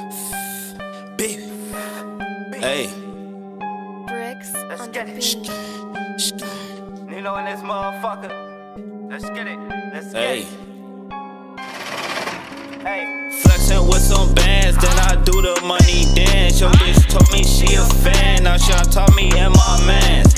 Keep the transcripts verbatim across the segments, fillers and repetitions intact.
Baby. Hey. Bricks on the beat. Nino in this motherfucker. Let's get it. Let's get Hey. it. Hey. Flexing with some bands, then I do the money dance. Your bitch told me she a fan, now she taught me and my mans.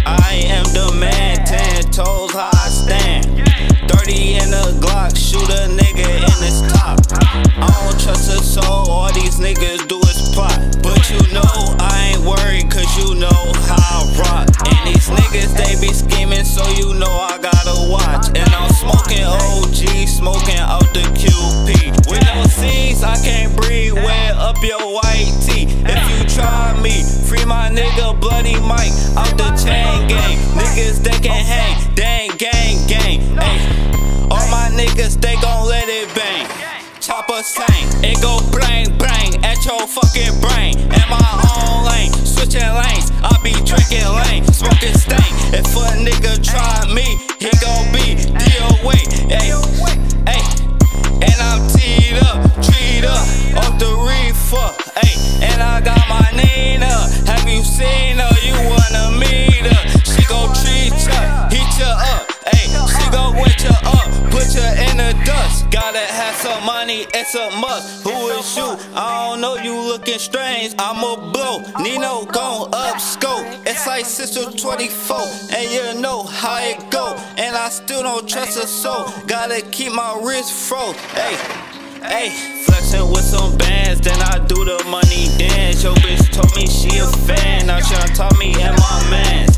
I am the man, ten toes how I stand. thirty in the Glock, shoot a nigga in his top. I don't trust a soul, all these niggas do is plot. But you know I ain't worried, cause you know how I rock. And these niggas, they be scheming, so you know I gotta watch. And I'm smoking O G, smoking out the Q P. With no C's, I can't breathe, wear up your white tee. If you try me, free my nigga Bloody Mike out the chain gang. Niggas, they can hang, dang, gang, gang. Ay. All my niggas, they gon' let it bang. Chopper sang, it go bang, bang at your fucking brain. In my own lane, switching lanes, I be drinking lane, smoking stain. If a nigga try me, he gon' be D O A. Ay, ay. And I'm teed up, treed up, off the reefer. Ay, and I got my Nino. Have you seen her? You wanna meet her? She gon' treat ya, heat ya up. Ay, she gon' wet ya up, put ya in the dust. Gotta have some money, it's a must. Who is you? I don't know, you looking strange. I'ma blow, Nino gon' up scope. It's like Sister twenty-four, and you know how it go. And I still don't trust a soul. Gotta keep my wrist froze. Hey, hey, flexing with some bands, then I do the money dance. Your bitch told me she a fan, now she taught me and my mans.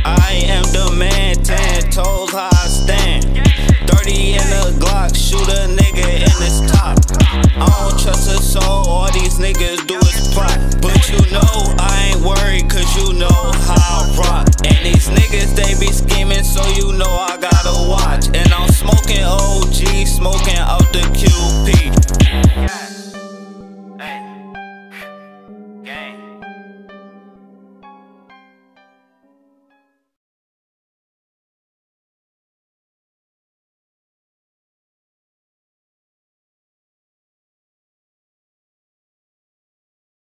I am the man, ten toes how I stand. thirty in the Glock, shoot a nigga in his top. I don't trust a soul, all these niggas do is plot. But you know I ain't worried, cause you know how I rock. And these niggas, they be scheming, so you know I gotta watch. And I'm smoking O G, smoking